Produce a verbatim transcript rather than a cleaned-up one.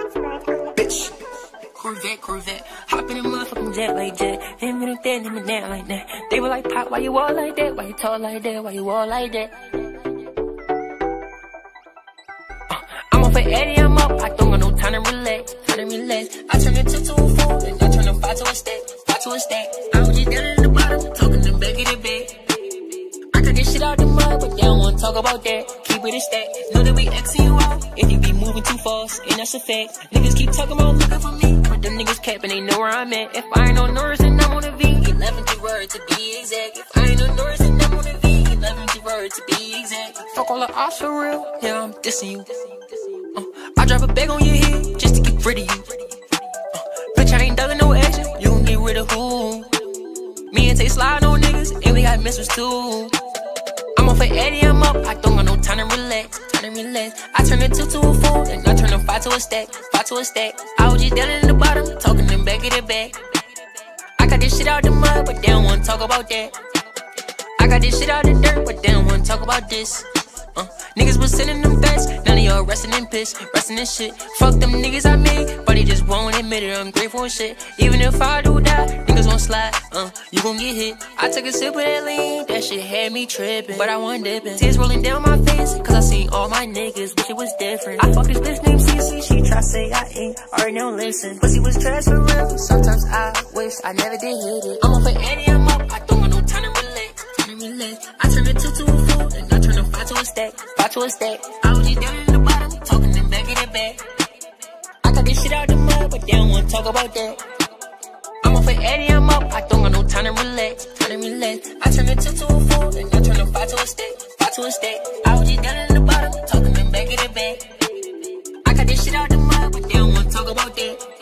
Bitch. Corvette, Corvette, hop in a motherfucking jet like that. Him and that, him and that like that. They were like, Pop, why you all like that? Why you talk like that? Why you all like that? Uh, I'm off for Addy, I'm up. I don't got no time to relax, time to relax. I turn a two to a four, and I turn a five to a stack, five to a stack. I was just down in the bottom, talking the back of the bed. I cut this shit out the mud, but they don't wanna talk about that. Keep it a stack. Know that we exing you out if you be moving too fast, and that's a fact. Niggas keep talking about looking for me, but them niggas capping, they know where I'm at. If I ain't on Norris, then I'm on a V. eleventh word to be exact. If I ain't on Norris, then I'm on a V. eleventh word to be exact. Fuck all the odds for real, yeah, I'm dissing you. Uh, I drop a bag on your head just to get rid of you. Uh, bitch, I ain't dugging no action, you gon' get rid of who? Me and Tay slide on niggas, and we got missiles too. I'm off for Addy, I'm up. I don't got no time to relax, time to relax. I turn a two to a four, and I turn a five to a stack, five to a stack. I was just down in the bottom, talking them back of the back. I got this shit out the mud, but they don't wanna talk about that. I got this shit out the dirt, but they don't wanna talk about this. Uh, niggas was sending them bets, now they all resting in piss, resting in shit. Fuck them niggas I made, but they just won't admit it. I'm grateful and shit. Even if I do die, niggas gon' slide. Uh, you gon' get hit. I took a sip of that lean, that shit had me tripping, but I wasn't dipping. Tears rolling down my face, cause I seen all my niggas, wish it was different. I fuck this bitch named Cece, she try say I ain't, already don't listen. Pussy was trash for real, sometimes I wish I never did hit it. I'm off for Addy, I'm up, I don't got no time to relax, time to relax. I turn a two to a four, and I turn a five to a stack, five to a stack. I was just down in the bottom, talking them back of the back. I got this shit out the mud, but they don't wanna talk about that. I'm off for Addy, I'm up, I don't got no time to relax, time to relax. I turn a two to a four, and I turn a five to a stack, five to a stack. I was just down in the bottom, talking them back of the back. I got this shit out the mud, but they don't wanna talk about that.